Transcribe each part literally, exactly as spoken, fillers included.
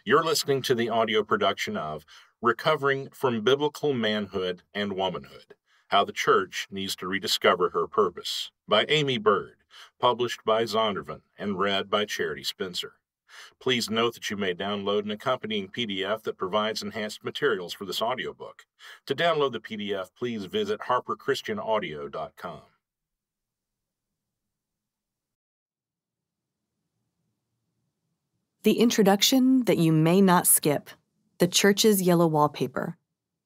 You're listening to the audio production of Recovering from Biblical Manhood and Womanhood, How the Church Needs to Rediscover Her Purpose, by Aimee Byrd, published by Zondervan and read by Charity Spencer. Please note that you may download an accompanying P D F that provides enhanced materials for this audiobook. To download the P D F, please visit harper christian audio dot com. The introduction that you may not skip, the church's yellow wallpaper.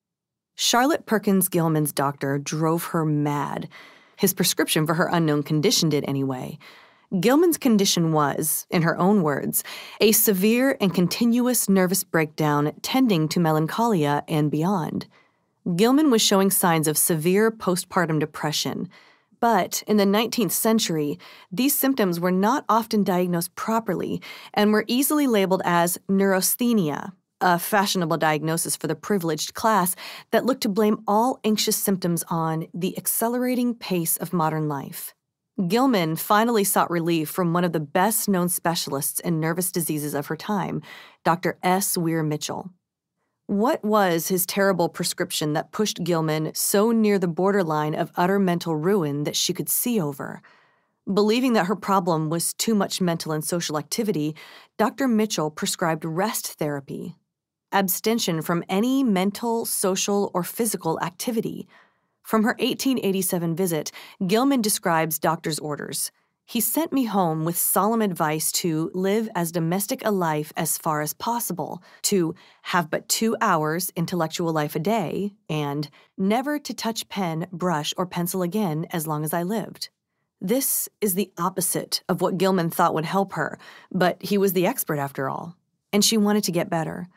Charlotte Perkins Gilman's doctor drove her mad. His prescription for her unknown condition did anyway. Gilman's condition was, in her own words, a severe and continuous nervous breakdown tending to melancholia and beyond. Gilman was showing signs of severe postpartum depression. But in the nineteenth century, these symptoms were not often diagnosed properly and were easily labeled as neurasthenia, a fashionable diagnosis for the privileged class that looked to blame all anxious symptoms on the accelerating pace of modern life. Gilman finally sought relief from one of the best-known specialists in nervous diseases of her time, Doctor S. Weir Mitchell. What was his terrible prescription that pushed Gilman so near the borderline of utter mental ruin that she could see over? Believing that her problem was too much mental and social activity, Doctor Mitchell prescribed rest therapy, abstention from any mental, social, or physical activity. From her eighteen eighty-seven visit, Gilman describes doctor's orders. He sent me home with solemn advice to live as domestic a life as far as possible, to have but two hours intellectual life a day, and never to touch pen, brush, or pencil again as long as I lived. This is the opposite of what Gilman thought would help her, but he was the expert after all, and she wanted to get better.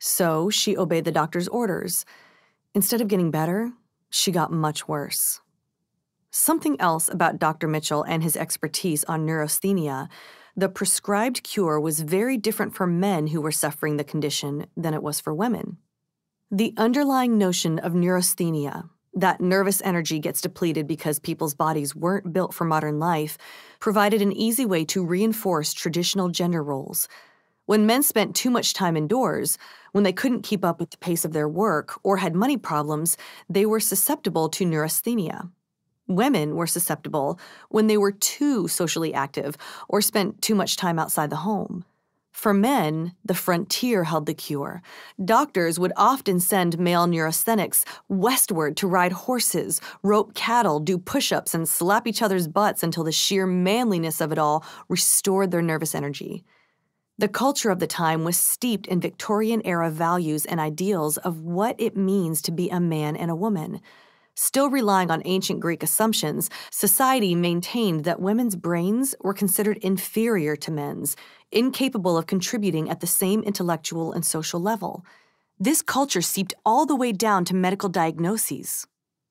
So she obeyed the doctor's orders. Instead of getting better, she got much worse. Something else about Doctor Mitchell and his expertise on neurasthenia: the prescribed cure was very different for men who were suffering the condition than it was for women. The underlying notion of neurasthenia, that nervous energy gets depleted because people's bodies weren't built for modern life, provided an easy way to reinforce traditional gender roles. When men spent too much time indoors, when they couldn't keep up with the pace of their work or had money problems, they were susceptible to neurasthenia. Women were susceptible when they were too socially active or spent too much time outside the home. For men, the frontier held the cure. Doctors would often send male neurasthenics westward to ride horses, rope cattle, do push-ups, and slap each other's butts until the sheer manliness of it all restored their nervous energy. The culture of the time was steeped in Victorian-era values and ideals of what it means to be a man and a woman. Still relying on ancient Greek assumptions, society maintained that women's brains were considered inferior to men's, incapable of contributing at the same intellectual and social level. This culture seeped all the way down to medical diagnoses.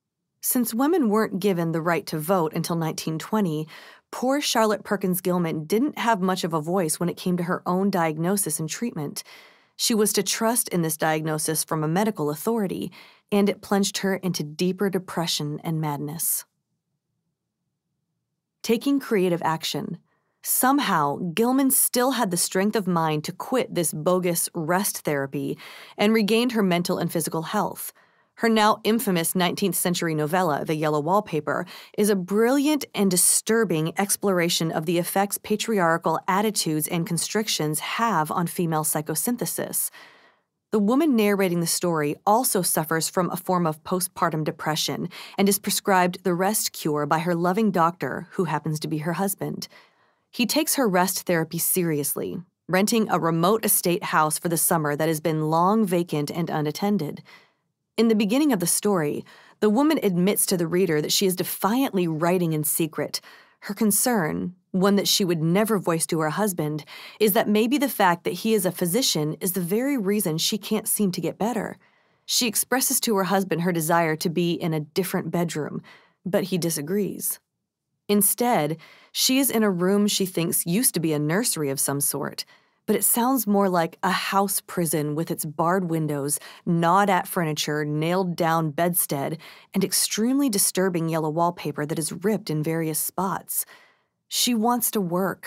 Since women weren't given the right to vote until nineteen twenty, poor Charlotte Perkins Gilman didn't have much of a voice when it came to her own diagnosis and treatment. She was to trust in this diagnosis from a medical authority, and it plunged her into deeper depression and madness. Taking creative action. Somehow, Gilman still had the strength of mind to quit this bogus rest therapy and regained her mental and physical health. Her now infamous nineteenth century novella, The Yellow Wallpaper, is a brilliant and disturbing exploration of the effects patriarchal attitudes and constrictions have on female psychosynthesis. The woman narrating the story also suffers from a form of postpartum depression and is prescribed the rest cure by her loving doctor, who happens to be her husband. He takes her rest therapy seriously, renting a remote estate house for the summer that has been long vacant and unattended. In the beginning of the story, the woman admits to the reader that she is defiantly writing in secret. Her concern, one that she would never voice to her husband, is that maybe the fact that he is a physician is the very reason she can't seem to get better. She expresses to her husband her desire to be in a different bedroom, but he disagrees. Instead, she is in a room she thinks used to be a nursery of some sort, but it sounds more like a house prison with its barred windows, gnawed-at furniture, nailed-down bedstead, and extremely disturbing yellow wallpaper that is ripped in various spots. She wants to work,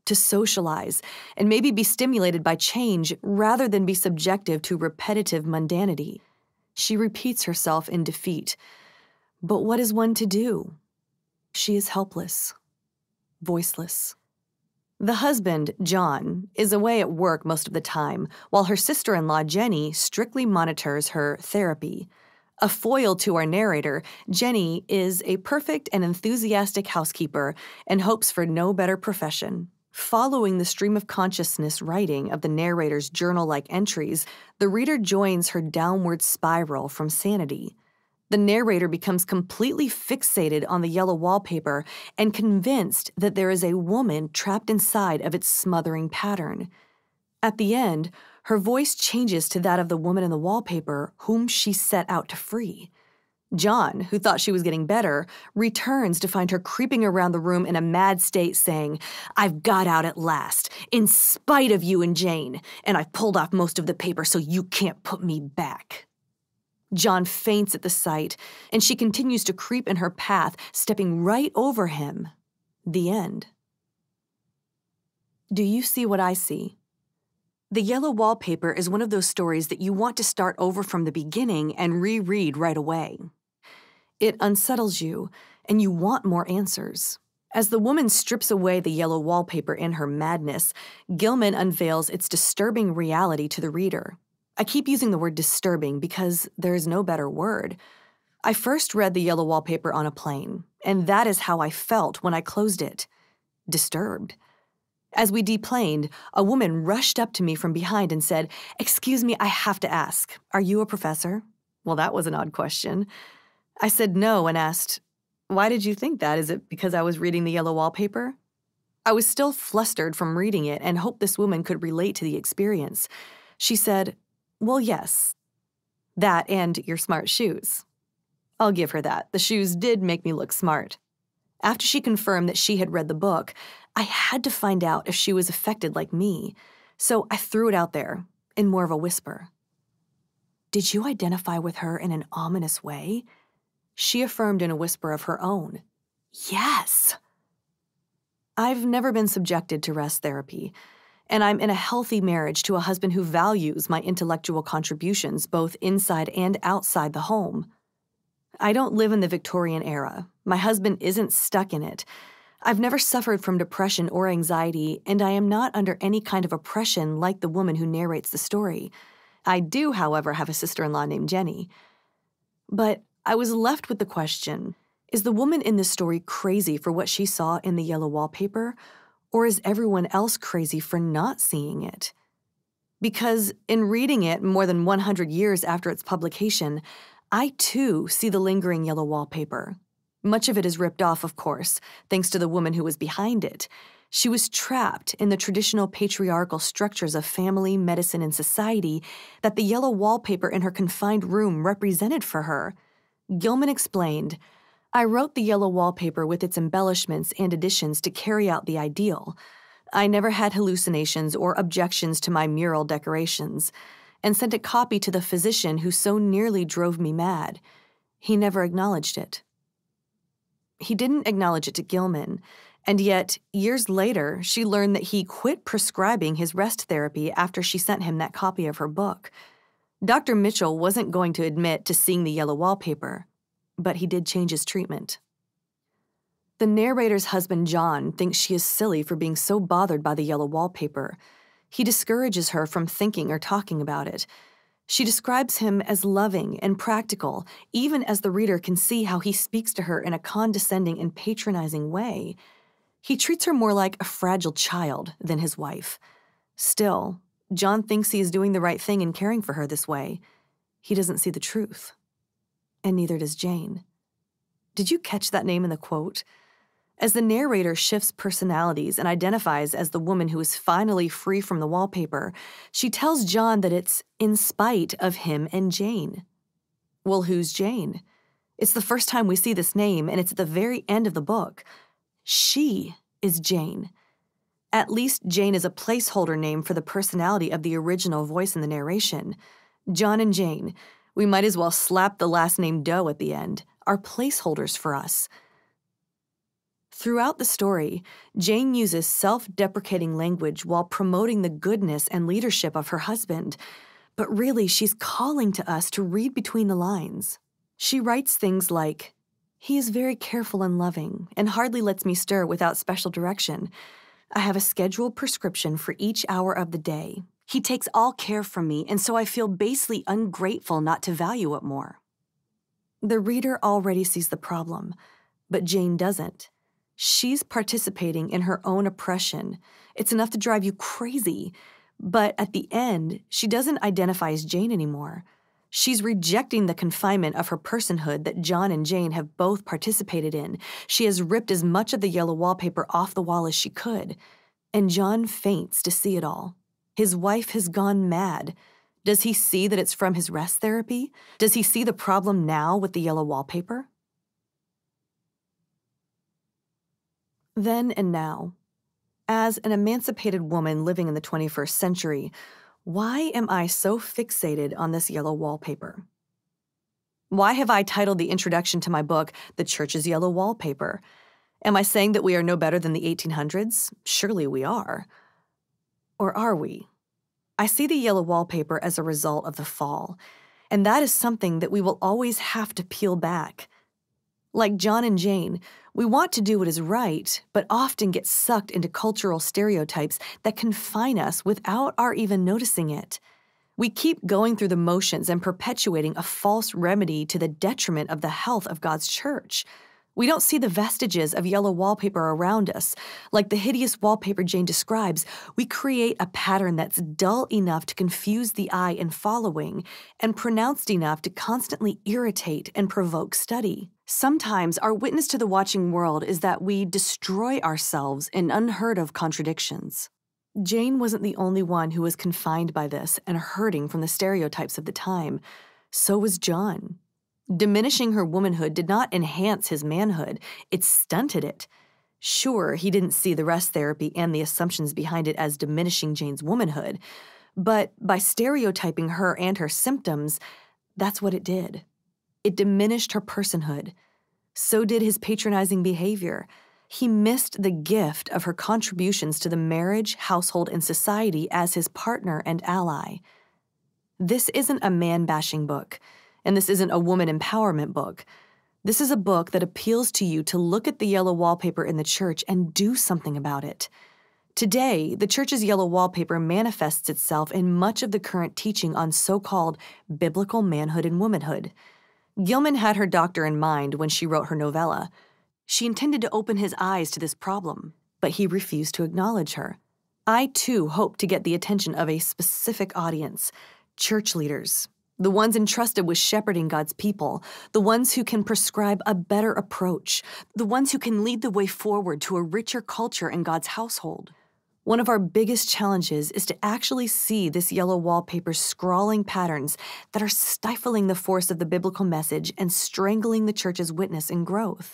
to socialize, and maybe be stimulated by change rather than be subjective to repetitive mundanity. She repeats herself in defeat. But what is one to do? She is helpless, voiceless. The husband, John, is away at work most of the time, while her sister-in-law, Jenny, strictly monitors her therapy. A foil to our narrator, Jenny is a perfect and enthusiastic housekeeper and hopes for no better profession. Following the stream of consciousness writing of the narrator's journal-like entries, the reader joins her downward spiral from sanity. The narrator becomes completely fixated on the yellow wallpaper and convinced that there is a woman trapped inside of its smothering pattern. At the end, her voice changes to that of the woman in the wallpaper whom she set out to free. John, who thought she was getting better, returns to find her creeping around the room in a mad state saying, "I've got out at last, in spite of you and Jane, and I've pulled off most of the paper so you can't put me back." John faints at the sight, and she continues to creep in her path, stepping right over him. The end. Do you see what I see? The Yellow Wallpaper is one of those stories that you want to start over from the beginning and reread right away. It unsettles you, and you want more answers. As the woman strips away the yellow wallpaper in her madness, Gilman unveils its disturbing reality to the reader. I keep using the word disturbing because there is no better word. I first read The Yellow Wallpaper on a plane, and that is how I felt when I closed it. Disturbed. As we deplaned, a woman rushed up to me from behind and said, "Excuse me, I have to ask, are you a professor?" Well, that was an odd question. I said no and asked, "Why did you think that? Is it because I was reading The Yellow Wallpaper?" I was still flustered from reading it and hoped this woman could relate to the experience. She said, "Well, yes. That and your smart shoes." I'll give her that. The shoes did make me look smart. After she confirmed that she had read the book, I had to find out if she was affected like me, so I threw it out there in more of a whisper. "Did you identify with her in an ominous way?" She affirmed in a whisper of her own, "Yes." I've never been subjected to rest therapy, and I'm in a healthy marriage to a husband who values my intellectual contributions both inside and outside the home. I don't live in the Victorian era. My husband isn't stuck in it. I've never suffered from depression or anxiety, and I am not under any kind of oppression like the woman who narrates the story. I do, however, have a sister-in-law named Jenny. But I was left with the question, is the woman in this story crazy for what she saw in the yellow wallpaper, or is everyone else crazy for not seeing it? Because in reading it more than one hundred years after its publication, I too see the lingering yellow wallpaper. Much of it is ripped off, of course, thanks to the woman who was behind it. She was trapped in the traditional patriarchal structures of family, medicine, and society that the yellow wallpaper in her confined room represented for her. Gilman explained, "I wrote the yellow wallpaper with its embellishments and additions to carry out the ideal. I never had hallucinations or objections to my mural decorations, and sent a copy to the physician who so nearly drove me mad. He never acknowledged it." He didn't acknowledge it to Gilman, and yet, years later, she learned that he quit prescribing his rest therapy after she sent him that copy of her book. Doctor Mitchell wasn't going to admit to seeing the yellow wallpaper, but he did change his treatment. The narrator's husband, John, thinks she is silly for being so bothered by the yellow wallpaper. He discourages her from thinking or talking about it. She describes him as loving and practical, even as the reader can see how he speaks to her in a condescending and patronizing way. He treats her more like a fragile child than his wife. Still, John thinks he is doing the right thing in caring for her this way. He doesn't see the truth. And neither does Jane. Did you catch that name in the quote? As the narrator shifts personalities and identifies as the woman who is finally free from the wallpaper, she tells John that it's in spite of him and Jane. Well, who's Jane? It's the first time we see this name, and it's at the very end of the book. She is Jane. At least Jane is a placeholder name for the personality of the original voice in the narration. John and Jane, we might as well slap the last name Doe at the end, are placeholders for us. Throughout the story, Jane uses self-deprecating language while promoting the goodness and leadership of her husband, but really she's calling to us to read between the lines. She writes things like, "He is very careful and loving, and hardly lets me stir without special direction. I have a scheduled prescription for each hour of the day. He takes all care from me, and so I feel basely ungrateful not to value it more." The reader already sees the problem, but Jane doesn't. She's participating in her own oppression. It's enough to drive you crazy. But at the end, she doesn't identify as Jane anymore. She's rejecting the confinement of her personhood that John and Jane have both participated in. She has ripped as much of the yellow wallpaper off the wall as she could. And John faints to see it all. His wife has gone mad. Does he see that it's from his rest therapy? Does he see the problem now with the yellow wallpaper? Then and now. As an emancipated woman living in the twenty-first century, why am I so fixated on this yellow wallpaper? Why have I titled the introduction to my book, The Church's Yellow Wallpaper? Am I saying that we are no better than the eighteen hundreds? Surely we are. Or are we? I see the yellow wallpaper as a result of the fall, and that is something that we will always have to peel back. Like John and Jane, we want to do what is right, but often get sucked into cultural stereotypes that confine us without our even noticing it. We keep going through the motions and perpetuating a false remedy to the detriment of the health of God's church. We don't see the vestiges of yellow wallpaper around us. Like the hideous wallpaper Jane describes, we create a pattern that's dull enough to confuse the eye in following and pronounced enough to constantly irritate and provoke study. Sometimes our witness to the watching world is that we destroy ourselves in unheard of contradictions. Jane wasn't the only one who was confined by this and hurting from the stereotypes of the time. So was John. Diminishing her womanhood did not enhance his manhood, it stunted it. Sure, he didn't see the rest therapy and the assumptions behind it as diminishing Jane's womanhood, but by stereotyping her and her symptoms, that's what it did. It diminished her personhood. So did his patronizing behavior. He missed the gift of her contributions to the marriage, household, and society as his partner and ally. This isn't a man-bashing book. And this isn't a woman empowerment book. This is a book that appeals to you to look at the yellow wallpaper in the church and do something about it. Today, the church's yellow wallpaper manifests itself in much of the current teaching on so-called biblical manhood and womanhood. Gilman had her doctor in mind when she wrote her novella. She intended to open his eyes to this problem, but he refused to acknowledge her. I, too, hope to get the attention of a specific audience, church leaders. The ones entrusted with shepherding God's people, the ones who can prescribe a better approach, the ones who can lead the way forward to a richer culture in God's household. One of our biggest challenges is to actually see this yellow wallpaper's scrawling patterns that are stifling the force of the biblical message and strangling the church's witness and growth.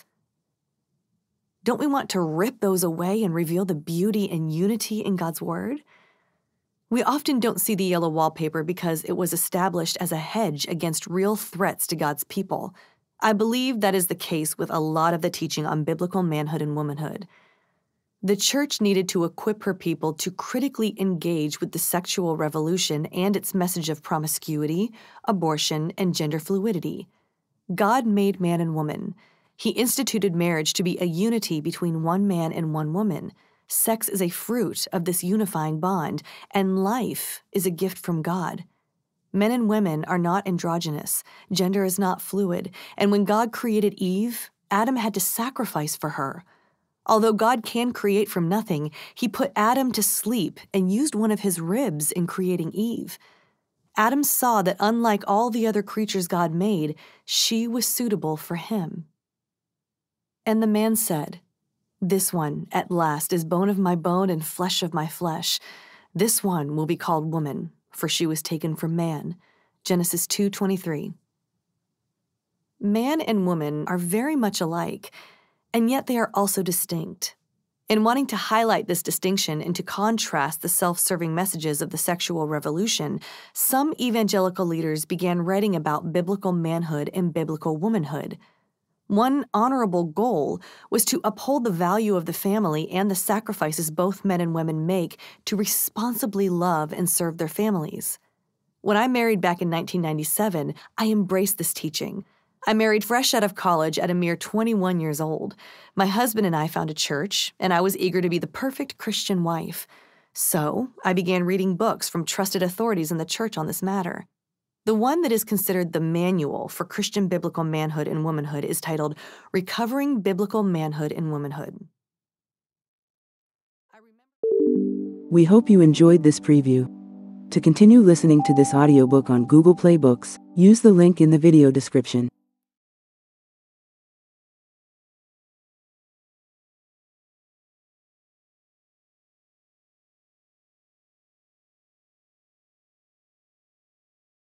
Don't we want to rip those away and reveal the beauty and unity in God's word? We often don't see the yellow wallpaper because it was established as a hedge against real threats to God's people. I believe that is the case with a lot of the teaching on biblical manhood and womanhood. The church needed to equip her people to critically engage with the sexual revolution and its message of promiscuity, abortion, and gender fluidity. God made man and woman. He instituted marriage to be a unity between one man and one woman. Sex is a fruit of this unifying bond, and life is a gift from God. Men and women are not androgynous, gender is not fluid, and when God created Eve, Adam had to sacrifice for her. Although God can create from nothing, he put Adam to sleep and used one of his ribs in creating Eve. Adam saw that unlike all the other creatures God made, she was suitable for him. And the man said, "This one, at last, is bone of my bone and flesh of my flesh. This one will be called woman, for she was taken from man." Genesis two twenty-three. Man and woman are very much alike, and yet they are also distinct. In wanting to highlight this distinction and to contrast the self-serving messages of the sexual revolution, some evangelical leaders began writing about biblical manhood and biblical womanhood. One honorable goal was to uphold the value of the family and the sacrifices both men and women make to responsibly love and serve their families. When I married back in nineteen ninety-seven, I embraced this teaching. I married fresh out of college at a mere twenty-one years old. My husband and I found a church, and I was eager to be the perfect Christian wife. So I began reading books from trusted authorities in the church on this matter. The one that is considered the manual for Christian biblical manhood and womanhood is titled Recovering Biblical Manhood and Womanhood. We hope you enjoyed this preview. To continue listening to this audiobook on Google Play Books, use the link in the video description.